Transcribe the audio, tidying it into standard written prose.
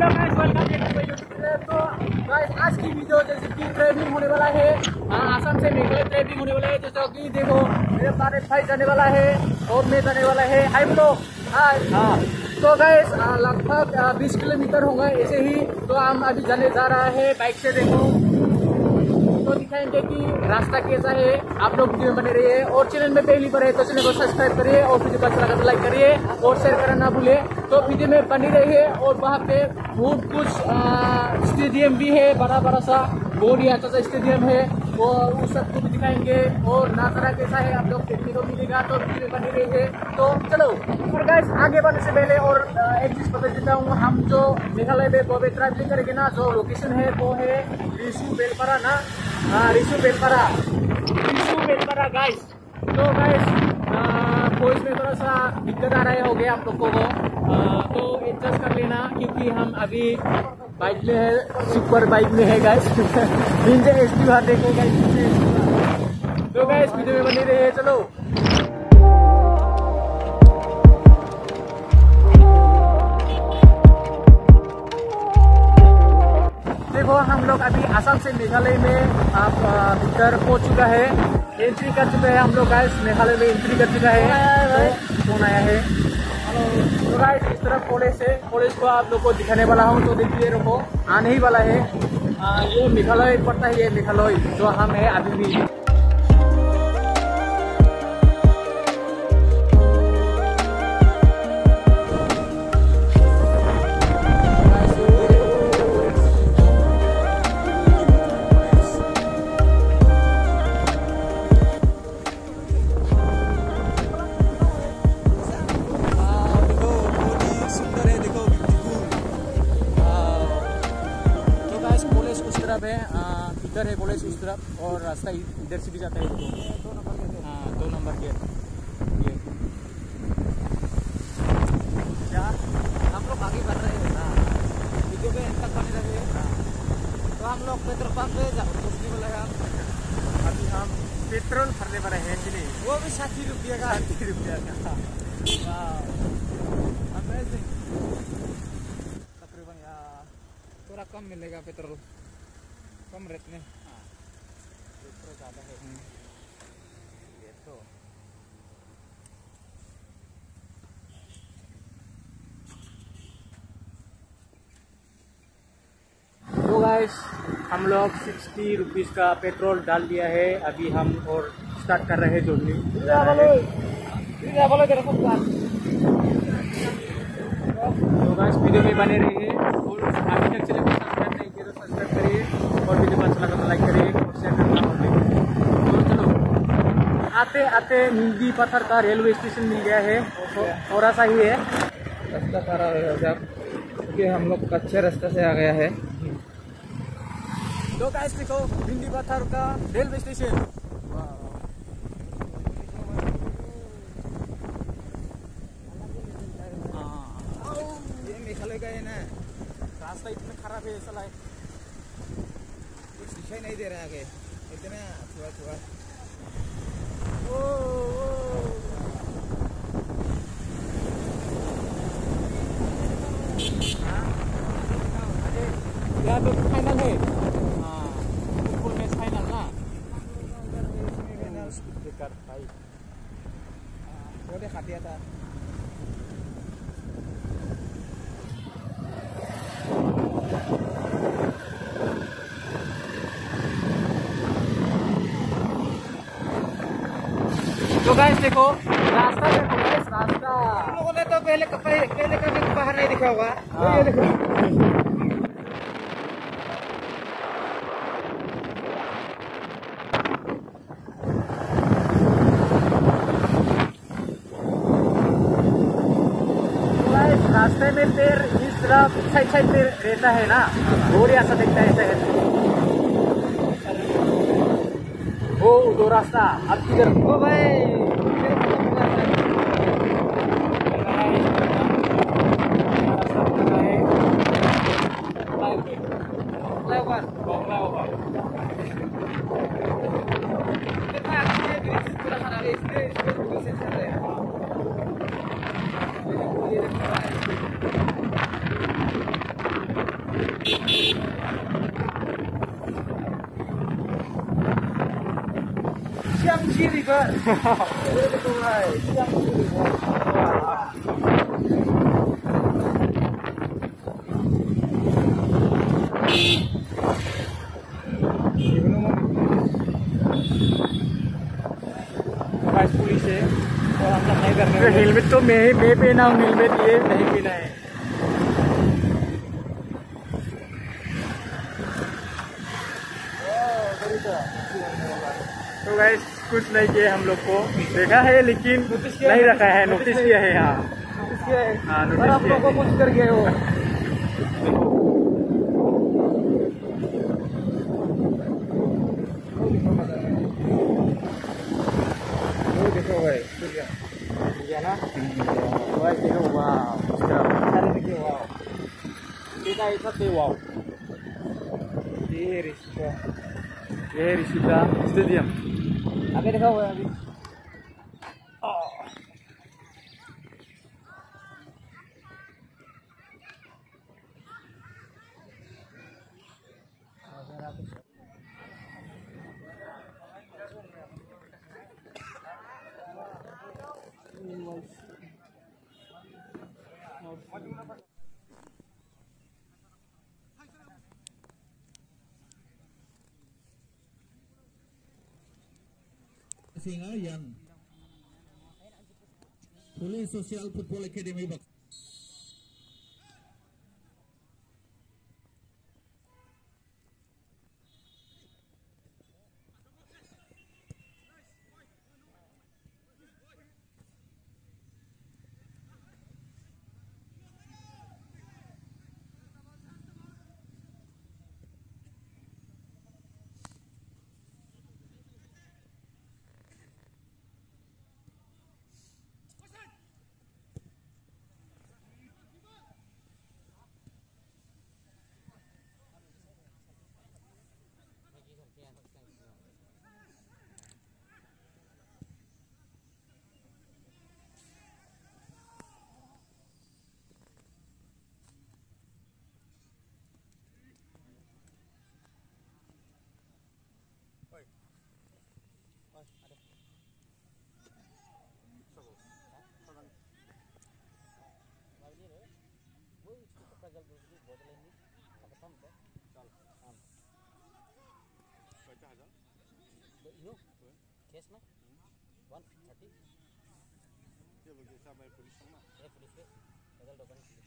तो आज की वीडियो जैसे कि ट्रेवलिंग होने वाला है, आसाम से मेघालय ट्रेवलिंग होने वाला है। जैसा कि देखो मेरे सारे भाई जाने वाला है और मैं जाने वाला है। हाय बोलो हाय। हाँ तो गाइस लगभग 20 किलोमीटर होगा ऐसे ही। तो हम अभी जाने जा रहा है बाइक से। देखो तो दिखाएंगे कि रास्ता कैसा है। आप लोग वीडियो में बने रहिए और चैनल में पहली बार है तो चैनल को सब्सक्राइब करिए और वीडियो को अच्छा लगा तो लाइक करिए और शेयर करना ना भूले। तो वीडियो में बनी रहिए। और वहाँ पे बहुत कुछ स्टेडियम भी है, बड़ा बड़ा सा बहुत ही अच्छा सा स्टेडियम है, वो उस सबको भी दिखाएंगे और नजारा कैसा है आप लोग देखने को मिलेगा। तो वीडियो में बनी रहिए। तो चलो और गाइस आगे बढ़ने से पहले और एक चीज बता देता हूँ। हम जो मेघालय में वो ट्रैवलिंग करेंगे ना, जो लोकेशन है वो है रिसु बेलपारा ना। रिसु बेलपारा गाइस। तो गाइस वॉइस में थोड़ा सा दिक्कत आ रहा हो गया आप लोगों को, तो एडजस्ट कर लेना क्योंकि हम अभी बाइक में है, सुपर बाइक में है गाइस। निंजा एसपी बाहर देखो गाइस। तो गाइस वीडियो में बने रहिए। चलो देखो हम लोग अभी आसाम से मेघालय में भीतर पहुंच चुका है, एंट्री कर चुका है हम लोग गाइस। मेघालय में एंट्री कर चुका है। फोन आया है। तो गाइस इस तरफ कॉलेज को आप लोग को दिखाने वाला हूँ। तो देखिए रुको आने ही वाला है। ये मेघालय पड़ता है, ये मेघालय जो हम है अभी भी। इधर है कॉलेज उस तरफ और रास्ता इधर से भी जाता है। 2 नंबर गेट। हाँ 2 नंबर गेट। ये क्या हम लोग आगे बढ़ रहे हैं ना, वीडियो में एंड तक बने रहे। तो हम लोग पेट्रोल पंप पे पहुँचने वाला है। अभी हम पेट्रोल भरने वाले हैं कि नहीं, वो भी 60 रुपये का। 60 रुपये का तकरीबन थोड़ा कम मिलेगा पेट्रोल, कम रेट में। हाँ पेट्रोल ज़्यादा है ये तो गाइस हम लोग 60 रुपीज़ का पेट्रोल डाल दिया है। अभी हम और स्टार्ट कर रहे हैं जर्नी। तो गाइस वीडियो में बने रहिए और अभी तक चैनल को सब्सक्राइब नहीं किया तो सब्सक्राइब करिए और वीडियो को अच्छा लगा तो लाइक करिए और शेयर करना ना भूलिए। तो चलो आते आते नींदी पत्थर का रेलवे स्टेशन मिल गया है। थोड़ा सा ही है रास्ता पारा है क्योंकि हम लोग कच्चे रास्ते से आ गया है। तो गाइस देखो नींदी पत्थर का रेलवे स्टेशन। ये मेघालय का है ना, रास्ता इतना खराब है साला, कुछ दिखाई नहीं दे रहा है आगे, इतना थोड़ा यहाँ तो फाइनल है। हाँ फुटबॉल मैच फाइनल ना, बेकार भाई वो देखा दिया था। तो गाइस देखो रास्ता देखो गाइस, रास्ता हम लोगों ने तो पहले कभी बाहर नहीं दिखा होगा। तो ये देखो रास्ते में पेड़ इस तरफ साइड पे रहता है ना, बहुत ही अच्छा दिखता है ऐसा है। ओ दो रास्ता अब किधर? ओ भाई Jiangxi River. ये देखो भाई, Jiangxi River. वाह, पुलिस है और हम नहीं करने वाले। हेलमेट तो मैं पहना हूँ, हेलमेट ये नहीं पहना है। तो गाइस कुछ नहीं किया, हम लोग को देखा है लेकिन नहीं रखा है, नोटिस किया है। हाँ नोटिस किया है, हाँ नोटिस किया है। आप लोगों को कुछ कर गए हो। देखो भाई सूर्या ना, भाई देखो वाह, सारे देखिए वाह, देखा ऐसा तो वाह। ये ऋषिका स्टेडियम आगे देखा हुआ है अभी। Singa yang Police Social Football Academy Box. Case में 130 ये लोग जैसा भाई पुलिस में पुलिस पे बदल